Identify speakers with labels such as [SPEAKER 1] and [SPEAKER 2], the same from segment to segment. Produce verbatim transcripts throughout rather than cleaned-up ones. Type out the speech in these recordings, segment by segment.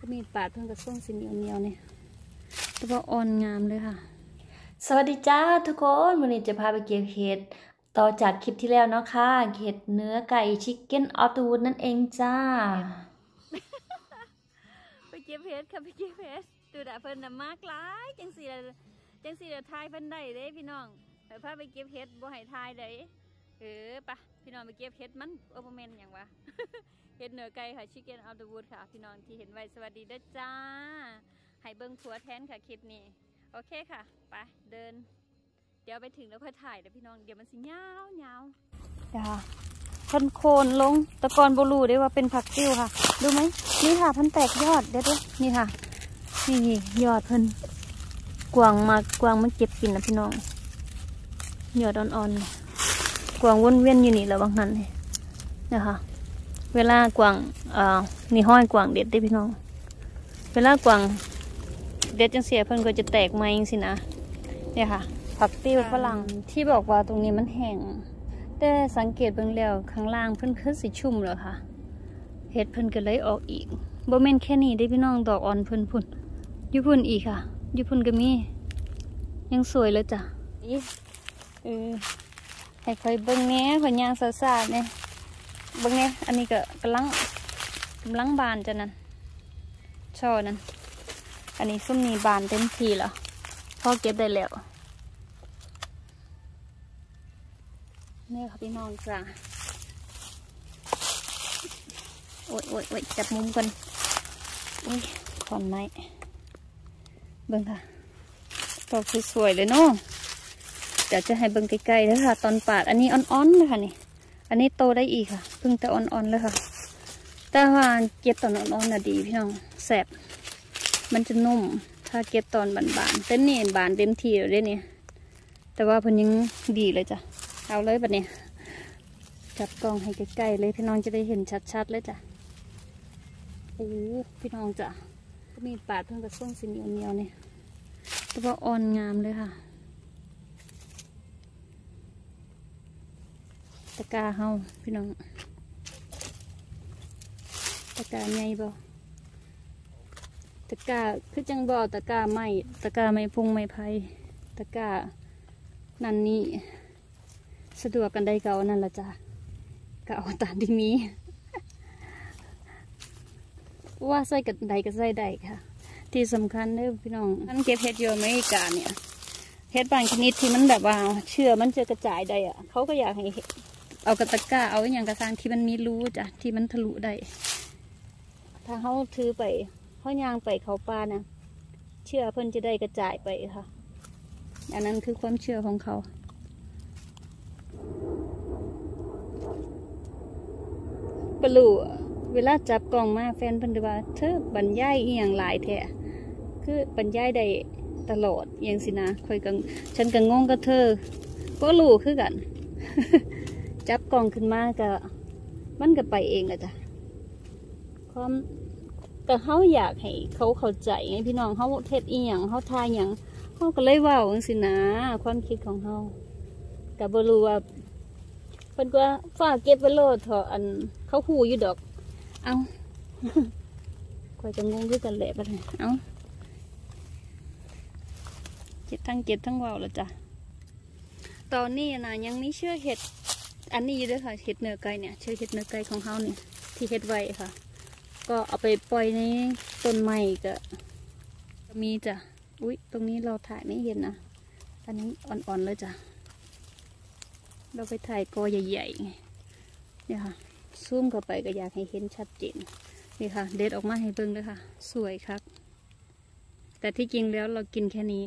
[SPEAKER 1] ก็มีปาดเพิ่งกระส่งสีเหนียวเหนียวเนี่ยแต่ว่าอ่อนงามเลยค่ะสวัสดีจ้าทุกคนวันนี้จะพาไปเก็บเห็ดต่อจากคลิปที่แล้วเนาะค่ะเห็ดเนื้อไก่ชิคเก้นออฟเดอะวูดนั่นเองจ้าไปเก็บเห็ดค่ะไปเก็บเห็ดดูดาเพิ่นน่ะมากหลายจังสีจังสีทายเพิ่นได้เด้พี่น้องไปพาไปเก็บเห็ดบ่ให้ทายได้เออปะพี่น้องไปเก็บเห็ดมันโอเปอร์แมนอย่างวะเห็ดเนื้อไก่ค่ะชิคเก้นออฟเดอะวูดค่ะพี่น้องที่เห็นไว้สวัสดีด้วยจ้าให้เบิ้งผัวแทนค่ะคลิปนี้โอเคค่ะไปเดินเดี๋ยวไปถึงแล้วค่อยถ่ายเดี๋ยวพี่น้องเดี๋ยวมันสิยาวยาวจ้าคนโคนลงตะกอนบลูได้ว่าเป็นผักติ้วค่ะดูไหมนี่ค่ะพันแตกยอดเดี๋ยวด้วยนี่ค่ะนี่ยอดเพิ่นกวางมากวางมันเก็บกินนะพี่น้องยอดอ่อนๆกวางวนเวียนอยู่นี่แล้วบางนั้นเลยนะคะเวลากวางเอ่อนี่ห้อยกวางเด็ดได้พี่น้องเวลากวางเด็ดจังเสียเพิ่นก็จะแตกไม้สินะเนี่ยค่ะผักติ้วฝรั่งที่บอกว่าตรงนี้มันแห้งแต่สังเกตเบิ่งแล้วข้างล่างเพิ่นคือสีชุ่มเลยค่ะเห็ดเพิ่นก็เลยออกอีกบ่แม่นแค่นี้ได้พี่น้องดอกอ่อนเพิ่นพุ่นอยู่พุ่นอีกค่ะอยู่พุ่นก็มียังสวยเลยจ้ะเออให้คอยเบิ่งแหน่ข่อยย่างซ่าๆเนี่ยเบิ่งแหน่อันนี้ก็กำลังกำลังบานจ้ะนั่นช่อนั่นอันนี้ส้มนี่บานเต็มทีแล้วพอเก็บได้แล้วนี่ค่ะพี่น้องจ้าโอ้ยโอ้ยโอ้ยจับมุมกันอุ้ยขอนไม้เบิ่งค่ะดอกสวยๆเลยเนาะเดี๋ยวจะให้เบิ่งใกล้ๆเลยค่ะตอนปาดอันนี้อ่อนๆเลยค่ะนี่อันนี้โตได้อีกค่ะเพิ่งแต่อ่อนๆเลยค่ะแต่ว่าเก็บตอนอ่อนๆน่ะดีพี่น้องแสบมันจะนุ่มถ้าเก็บตอนบานๆเต้นนี่บานเต็มทีเลยเด้เนี่ยแต่ว่าเพิ่นยังดีเลยจ้ะเอาเลยบัดนี้จับกล้องให้ใกล้ๆเลยพี่น้องจะได้เห็นชัดๆเลยจ้ะโอ้พี่น้องจ้ะก็มีปาดเพิ่งกระส่งสีเหนียวๆเนี่ยแต่ว่าอ่อนงามเลยค่ะตะกาเฮาพี่น้องตะกาใหญ่บ่ตะกาคือจังบ่อตะกาไม้ตะกาไม้พงไม้ไผ่ตะกานั่นนี่สะดวกกันได้เก่านั่นละจ้ะก็เอาตามที่มีว่าใส่กับใดก็ใส่ได้ค่ะที่สำคัญเด้อพี่น้องอันเก็บเห็ดอยู่อเมริกาเนี่ยเห็ดบางชนิดที่มันแบบว่าเชื่อมันจะกระจายได้อะเขาก็อยากให้เอากระตะกร้าเอาอย่างกระซังที่มันมีรูจ้ะที่มันทะลุได้ถ้าเขาถือไปเขายางไปเขาปลานะเชื่อเพิ่นจะได้กระจายไปค่ะอันนั้นคือความเชื่อของเขาปลูเวลาจับกล่องมาแฟนเพิ่นจะว่าเธอบรรยายอีหยังหลายแท้คือบรรยายได้ตลอดอย่างสินะคอยกังฉันกังงงกับเธอก็รู้คือกัน จับกล่องขึ้นมาก็มันก็ไปเองอะจ้ะความก็เขาอยากให้เขาเข้าใจไงพี่น้องเขาเทศอีหยังเขาทายอย่างเขาก็เลยว่าอย่างสินะความคิดของเขากับบรู้ว่าเพิ่นก็ฝากเก็บไว้โลดเถอะอันเขาหูอยู่ดอกเอาคอยจะงงด้วยกันแหละบัดนี้เอาเก็บทั้งเก็บทั้งว่าวแล้วจ้ะตอนนี้นะยังไม่เชื่อเห็ดอันนี้ด้วยค่ะเห็ดเนื้อไก่เนี่ยเชื่อเห็ดเนื้อไก่ของเขาเนี่ยที่เห็ดไว้ค่ะก็เอาไปปล่อยในต้นไม้ก็มีจ้ะอุ้ยตรงนี้เราถ่ายไม่เห็นนะอันนี้อ่อนๆเลยจ้ะเราไปถ่ายกอใหญ่ๆเนี่ยค่ะซูมเข้าไปก็อยากให้เห็นชัดเจนนี่ค่ะเด็ดออกมาให้เบิ่งเลยค่ะสวยครับแต่ที่จริงแล้วเรากินแค่นี้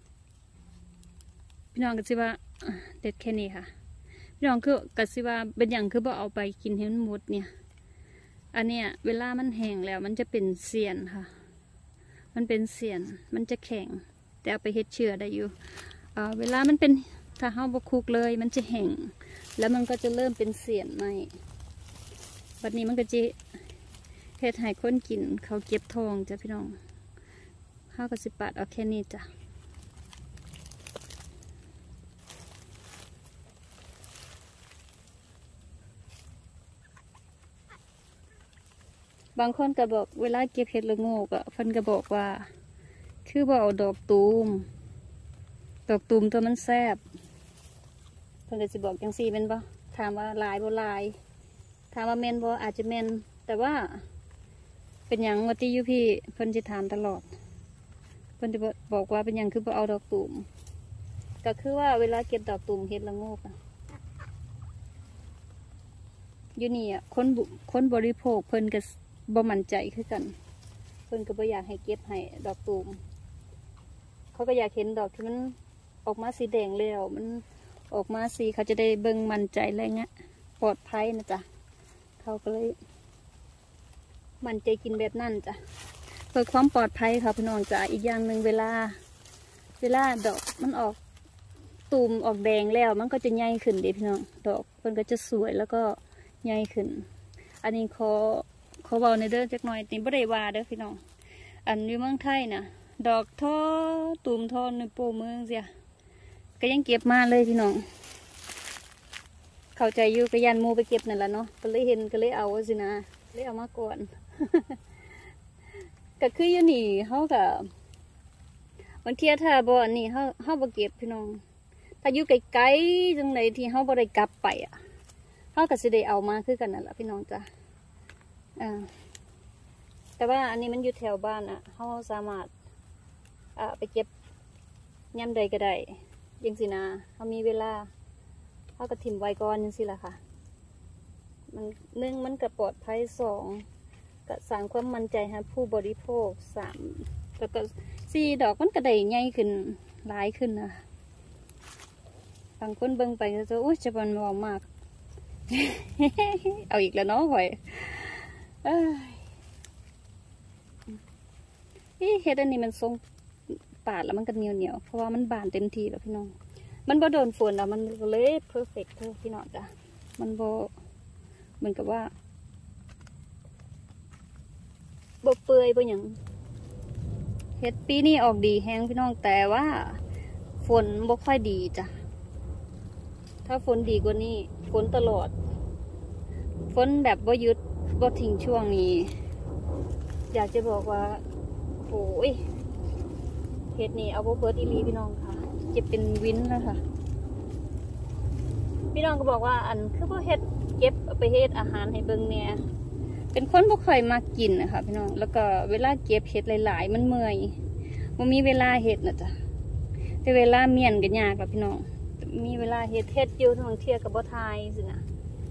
[SPEAKER 1] พี่น้องก็สิว่าเด็ดแค่นี้ค่ะพี่น้องคือก็สิว่าเป็นอย่างคือบ่เอาไปกินให้มันหมดเนี่ยอันเนี้ยเวลามันแห้งแล้วมันจะเป็นเสียนค่ะมันเป็นเสียนมันจะแข็งแต่เอาไปเฮ็ดเชื้อได้อยู่เอ่อเวลามันเป็นถ้าเฮาบ่คุกเลยมันจะแห้งแล้วมันก็จะเริ่มเป็นเสียนใหม่วันนี้มันก็จะเฮ็ดให้คนกินเขาเก็บทองจ้ะพี่น้องเฮาก็สิปาดเอาแค่นี้จ้ะบางคนก็บอกเวลาเก็บเห็ดละโงกอ่ะเพิ่นก็บอกว่าคือบ่เอาดอกตูมดอกตูมตัวมันแซ่บเพิ่นก็สิบอกจังซี่แม่นบ่ถามว่าลายบ่ลายถามว่าแม่นบ่อาจจะแม่นแต่ว่าเป็นหยังว่าติอยู่พี่เพิ่นสิถามตลอดเพิ่นจะบอกว่าเป็นหยังคือบ่เอาดอกตูมก็คือว่าเวลาเก็บดอกตูมเห็ดละโงกอ่ะอยู่นี่อ่ะคนคนบริโภคเพิ่นก็บ่มั่นใจคือกันเพิ่นก็บ่อยากให้เก็บให้ดอกตูมเขาก็อยากเห็นดอกที่มันออกมาสีแดงแล้วมันออกมาสีเขาจะได้เบิ่งมั่นใจอะไรเงี้ยปลอดภัยนะจ๊ะเขาก็เลยมั่นใจกินแบบนั้นจ้ะเพื่อความปลอดภัยค่ะพี่น้องจ้ะอีกอย่างหนึ่งเวลาเวลาดอกมันออกตูมออกแดงแล้วมันก็จะใหญ่ขึ้นเด้พี่น้องดอกมันก็จะสวยแล้วก็ใหญ่ขึ้นอันนี้ขอขอเบาในเด้อจักหน่อยนี่บ่ได้ว่าเด้อพี่น้องอันอยู่เมืองไทยนะดอกท่อตูมท่อในโปเมืองเสียก็ยังเก็บมาเลยพี่น้องเข้าใจอยู่ก็ยันมูไปเก็บนั่นแหละเนาะก็เลยเห็นก็เลยเอาสินะเลยเอามาก่อน ก็คืออยู่นี่เขากับบางทีถ้าบ่อนนี่เขาเขาบ่เก็บพี่น้องถ้าอยู่ไกลๆจังไหนที่เขาบ่ได้กลับไปอ่ะเขาก็สิได้เอามาคือกันนั่นแหละพี่น้องจ้ะอ่าแต่ว่าอันนี้มันอยู่แถวบ้านอ่ะเขาสามารถอ่าไปเก็บย่ำใดก็ได้ยังสินะเขามีเวลาเขาก็ถิ่มไว้ก่อนยังสิล่ะค่ะมันหนึ่งมันก็ปลอดภัยสองก็สร้างความมั่นใจให้ผู้บริโภคสามแล้วก็สี่ดอกมันก็ได้ใหญ่ขึ้นหลายขึ้นนะบางคนเบิ่งไปก็จะโอ้ยจะมันมองมาก เอาอีกแล้วเนาะหอยเอ้ยเฮ็ดอันนี้มันทรงปาดแล้วมันก็เหนียวเหนียวเพราะว่ามันบานเต็มทีแล้วพี่น้องมันบ่โดนฝนแล้วมันเลยเพอร์เฟกต์เท่าพี่น้องจ้ะมันบ่เหมือนกับว่าบ่เปื่อยบ่หยังเฮ็ดปีนี้ออกดีแฮงพี่น้องแต่ว่าฝนบ่ค่อยดีจ้ะถ้าฝนดีกว่านี้ฝนตลอดฝนแบบบ่หยุดบ่ทิ้งช่วงนี้อยากจะบอกว่าโอ้ยเฮ็ดนี่เอาบ่เบิดอีหลีพี่น้องค่ะจะเป็นวินแล้วค่ะพี่น้องก็บอกว่าอันคือบ่เฮ็ดเก็บไปเฮ็ดอาหารให้เบิ่งแหน่เป็นคนบ่ค่อยมากินนะคะพี่น้องแล้วก็เวลาเก็บเฮ็ดหลายๆมันเมื่อยบ่มีเวลาเฮ็ดนะจ๊ะแต่เวลาเมียนก็ยากแล้วพี่น้องมีเวลาเฮ็ดเฮ็ดอยู่ทั้งเที่ยกับบ่ทายสินะ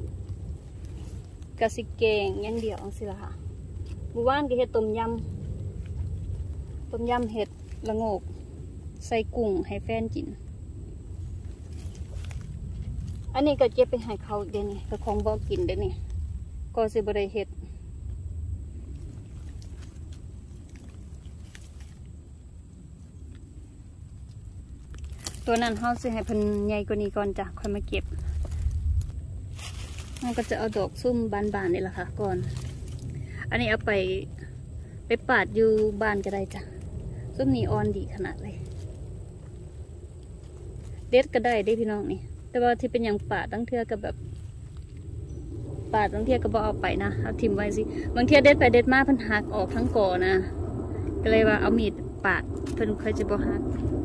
[SPEAKER 1] ก็สิเก่งอย่างเดียวจังซี่ล่ะค่ะเมื่อวานก็เฮ็ดต้มยำต้มยำเฮ็ดละโงกใส่กุ้งให้แฟนกินอันนี้ก็เก็บไปให้เขาเดี๋ยวนี้ก็ของบ่กินเดี๋ยวนี้ก็สิบ่ได้เฮ็ดตัวนั้นเขาสิให้เพิ่นใหญ่กว่านี้ก่อนจ้ะค่อยมาเก็บเราก็จะเอาดอกซุ่มบานๆนี่แหละค่ะก่อนอันนี้เอาไปไปปาดอยู่บ้านก็ได้จ้ะซุ่มนี้อ่อนดีขนาดเลยเด็ดก็ได้ได้พี่น้องนี่แต่ว่าที่เป็นอย่างปาดตั้งเทื่อกับแบบปาดตั้งเทื่อก็บ่เอาไปนะเอาทิ่มไว้สิบางเทื่อเด็ดไปเด็ดมาเพิ่นหักออกทั้งก่อนะก็เลยว่าเอามีดปาดเพิ่นค่อยจะบ่หัก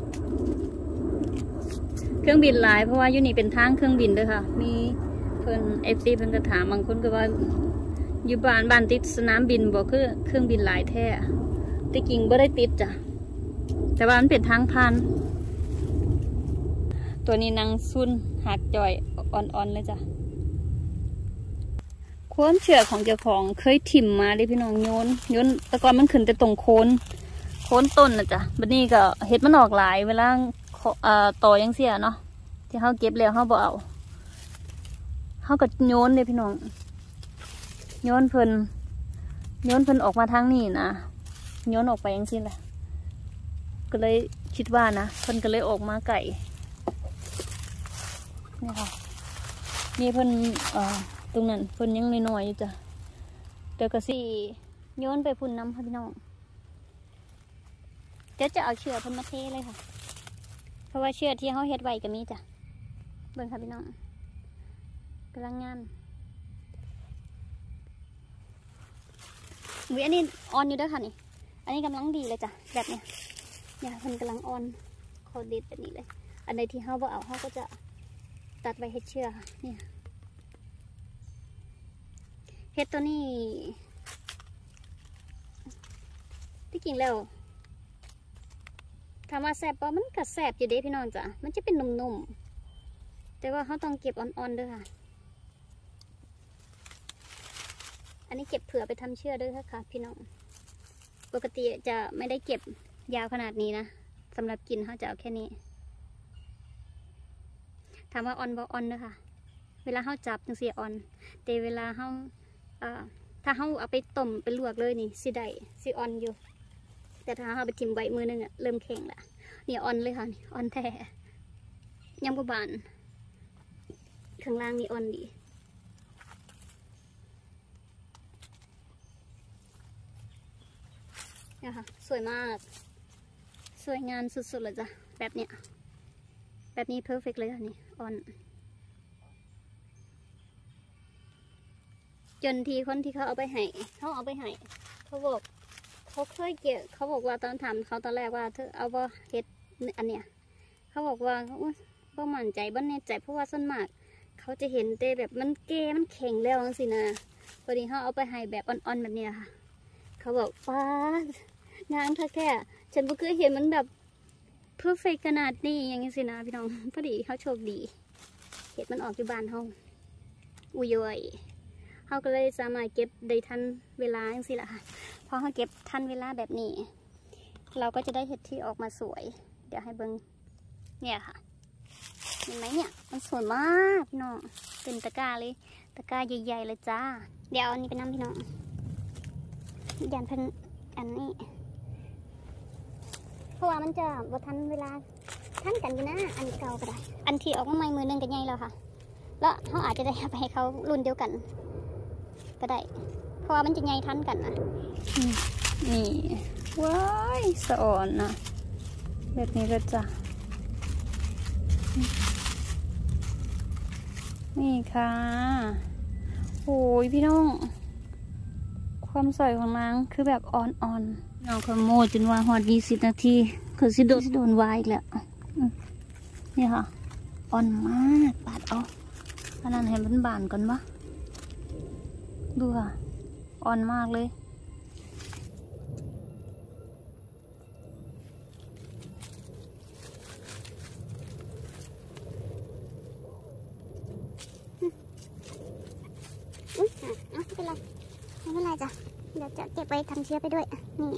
[SPEAKER 1] เครื่องบินหลายเพราะว่าอยู่นี่เป็นทางเครื่องบินด้วยค่ะมีเพิ่นเอฟซีเพิ่นก็ถามบางคนก็ว่าอยู่บ้านบ้านติดสนามบินบอกคือเครื่องบินหลายแท้ที่จริงบ่ได้ติดจ้ะแต่ว่ามันเป็นทางผ่านตัวนี้นางซุนหักจ่อยอ่อนๆเลยจ้ะความเชื่อของเจ้าของเคยถิ่มมาได้พี่น้องโยนโยนแต่ก่อนมันขึ้นแต่ตรงโคนโคนต้นนะจ้ะบัดนี้ก็เห็ดมันออกหลายเวลาอ่าต่อยังเสียเนาะที่เขาเก็บแล้วเขาบ่เอาเขาก็โยนเลยพี่น้องโยนเพิ่นโยนเพิ่นออกมาทางนี้นะโยนออกไปยังสิ้นแหละก็เลยคิดว่านะเพิ่นก็เลยออกมาไก่นี่ค่ะนี่เพิ่นเอ่อตรงนั้นเพิ่นยังน้อยๆอยู่จ้ะเดี๋ยวก็สิโยนไปพุ่นน้ำค่ะพี่น้องเดี๋ยวจะเอาเชือกเพิ่นมาเทเลยค่ะเพราะว่าเชือกที่เขาเฮ็ดไว้ก็มีจ้ะเบิ่งค่ะพี่น้องกำลังงานวิอันนี้ออนอยู่ด้วยค่ะนี่อันนี้กำลังดีเลยจ้ะแบบเนี้ยเนี่ยเพิ่นกำลังออนคอเด็ดแบบนี้เลยอันใดที่เฮาบ่เอาเฮาก็จะตัดไว้เฮ็ดเชื่อค่ะเนี่ยเฮ็ดตัวนี้ที่จริงแล้วถามว่าแสบปะมันก็แสบอยู่เด้พี่น้องจ้ะมันจะเป็นนุ่มๆแต่ว่าเขาต้องเก็บอ่อนๆด้วยค่ะอันนี้เก็บเผื่อไปทำเชื่อด้วยค่ะพี่น้องปกติจะไม่ได้เก็บยาวขนาดนี้นะสำหรับกินเขาจะเอาแค่นี้ถามว่าอ่อนบ่อ่อนนะคะเวลาเขาจับจังสีอ่อนแต่เวลาเขาถ้าเขาเอาไปต้มไปลวกเลยนี่สิได้สิอ่อนอยู่แต่ถ้าเขาไปทิมไว้มือนึงอะเริ่มแข็งละนี่อ่อนเลยค่ะนี่อ่อนแท้ยังบ่บานข้างล่างนี่อ่อนดีเนี่ยค่ะสวยมากสวยงามสุดๆเลยจ้ะแบบเนี้ยแบบนี้เพอร์เฟกต์เลยค่ะนี่อ่อนจนทีคนที่เขาเอาไปให้เขาเอาไปให้เขาบอกเขาเคยเกี่ยเขาบอกว่าตอนทำเขาตอนแรกว่าเธอเอาว่าเฮ็ดอันเนี้ยเขาบอกว่าเขามั่นใจบ้านแน่ใจเพราะว่าส่วนมากเขาจะเห็นแต่แบบมันเกมันแข็งแล้วสินะพอดีเขาเอาไปให้แบบอ่อนๆแบบนี้ค่ะเขาบอกป้างานค่ะแค่ฉันก็เคยเห็นมันแบบเพอร์เฟกต์ขนาดนี้อย่างนี้สินะพี่น้องพอดีเขาโชคดีเห็ดมันออกที่บ้านเขาอุยยเขาก็เลยสามารถเก็บได้ทันเวลาอย่างสิละค่ะพอเขาเก็บทันเวลาแบบนี้เราก็จะได้เห็ดที่ออกมาสวยเดี๋ยวให้เบิ้งเนี่ยค่ะเห็นไหมเนี่ยมันสวยมากพี่น้องเป็นตะกร้าเลยตะกร้าใหญ่ๆเลยจ้าเดี๋ยวอันนี้เป็นน้ำพี่น้องยันเพิ่งอันนี้เพราะว่ามันจะบทันเวลาทันกันอยู่นะอันเก่าก็ได้อันที่ออกมาใหม่มือนึงกันใหญ่แล้วค่ะแล้วเขาอาจจะได้ไปให้เขารุ่นเดียวกันก็ได้เพราะว่ามันจะใหญ่ทันกันนะนี่ว้ายสะอ่อนนะแบบนี้เลยจ้ะนี่ค่ะโอ้ยพี่น้องความสวยของนางคือแบบอ่อนๆน้องขโมยจนว่าหอดยี่สิบนาทีคือสิโดนสิโดนวายอีกแล้วนี่ค่ะอ่อนมากปาดเอาอันนั้นให้มันบานก่อนปะดูค่ะอ่อนมากเลยอุ้ยอ่ะไม่เป็นไรไม่เป็นไรจ้ะเดี๋ยวจะเก็บไว้ทำเชื้อไปด้วยนี่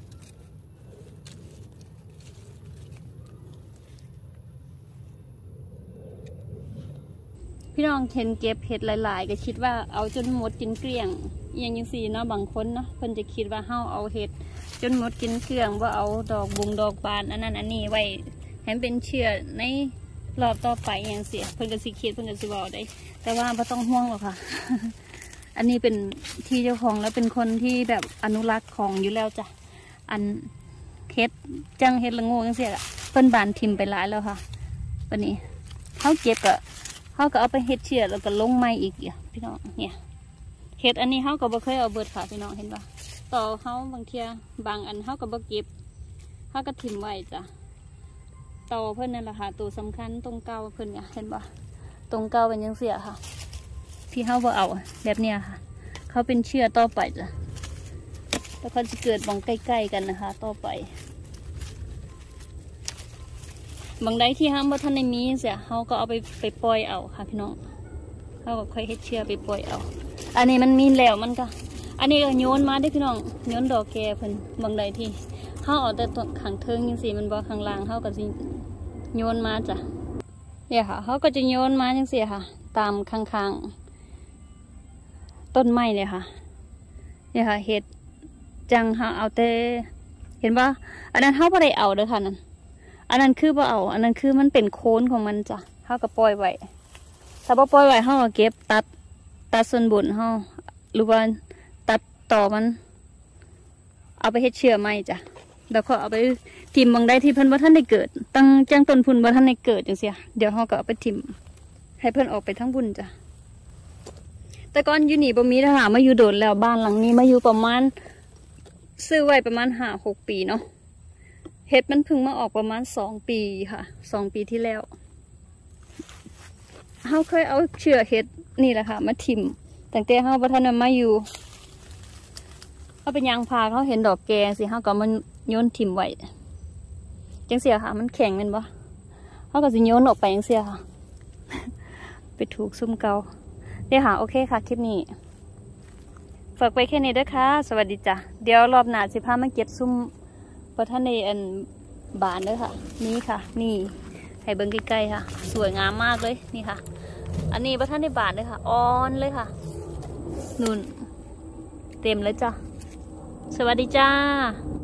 [SPEAKER 1] พี่น้องเห็นเก็บเห็ดหลายๆก็คิดว่าเอาจนหมดกินเกลี้ยงอย่างยังสี่เนาะบางคนเนาะเพิ่นจะคิดว่าเฮาเอาเห็ดจนหมดกินเกลี้ยงว่าเอาดอกบุงดอกบานอันนั้นอันนี้ไว้ให้เป็นเชื้อในรอบต่อไปอย่างเสียเพิ่นก็สิคิดเพิ่นก็สิบอกได้แต่ว่าไม่ต้องห่วงหรอกค่ะ อันนี้เป็นที่เจ้าของแล้วเป็นคนที่แบบอนุรักษ์ของอยู่แล้วจ้ะอันเห็ดจังเห็ดละโง่ยังเสียละเพิ่นบานทิมไปหลายแล้วค่ะวันนี้เขาเก็บก็เขาก็เอาไปเห็ดเชี่ยแล้วก็ลงไม้อีกอย่างพี่น้องเนี่ยเห็ดอันนี้เขาก็บ่เคยเอาเบิดค่ะพี่น้องเห็นปะต่อเขาบางเทียบางอันเขาก็บ่เก็บเขาก็ทิมไว้จ้ะต่อเพิ่นนั่นแหละค่ะตัวสำคัญตรงเก้าเพิ่นเนี่ยเห็นปะตรงเก้าเป็นยังเสียค่ะที่เขาบ่เอาแบบเนี้ยค่ะเขาเป็นเชื้อต่อไปจ้ะแล้วเขาจะเกิดบองใกล้ๆกันนะคะต่อไปบางใดที่ห้ามว่าท่านในมีเสียเขาก็เอาไปไปปล่อยเอาค่ะพี่น้องเขาก็ค่อยให้เชื้อไปปล่อยเอาอันนี้มันมีแล้วมันก็อันนี้ก็โยนมาได้พี่น้องโยนดอกแก่เพิ่นบางใดที่เขาเอาแต่ต้นขังเทิงยังสิมันบ่ข้างล่างเขาก็สิโยนมาจ้ะเนี่ยค่ะเขาก็จะโยนมาจังสิค่ะตามข้างๆต้นไม้เลยค่ะเนี่ยค่ะเห็ดจังค่ะเอาแต่เห็นป่ะอันนั้นเขาไม่ได้เอาเด้อค่ะนั่นอันนั้นคือบ่เอาอันนั้นคือมันเป็นโคนของมันจ้ะเขาก็ปล่อยไว้ถ้าบ่ปล่อยไว้เขาก็เก็บตัดตัดส่วนบนเขาหรือว่าตัดต่อมันเอาไปเฮ็ดเชื้อใหม่จ้ะแล้วก็เอาไปทิ่มบางได้ที่เพิ่นบ่ทันได้เกิดตั้งจังต้นพุ่นบ่ทันได้เกิดจังซี่เดี๋ยวเขาก็เอาไปทิ่มให้เพิ่นออกไปทั้งบุญจ้ะแต่ก่อนอยู่นี่บ่มีทหารมาอยู่โดนแล้วบ้านหลังนี้มาอยู่ประมาณซื้อไว้ประมาณห้าหกปีเนาะเห็ดมันเพิ่งมาออกประมาณสองปีค่ะสองปีที่แล้วเขาเคยเอาเชื้อเห็ดนี่แหละค่ะมาทิ่มตั้งแต่เขาพัฒนามาอยู่เขาเป็นยางพาเขาเห็นดอกแกงสิเขาก็มันโยนทิ่มไว้จังเสียค่ะมันแข็งเป็นปะเขาก็จะโยนออกไปจังเสียค่ะ ไปถูกซุ่มเกาเดี๋ยวค่ะโอเคค่ะคลิปนี้ฝากไปแค่นี้ด้วยค่ะสวัสดีจ้ะเดี๋ยวรอบหน้าสิพามาเก็บซุ่มประทานในอันบานด้วยค่ะนี่ค่ะนี่ให้เบิ้งใกล้ๆค่ะสวยงามมากเลยนี่ค่ะอันนี้ประทานในบานเลยค่ะอ่อนเลยค่ะนุ่นเต็มเลยจ้ะสวัสดีจ้า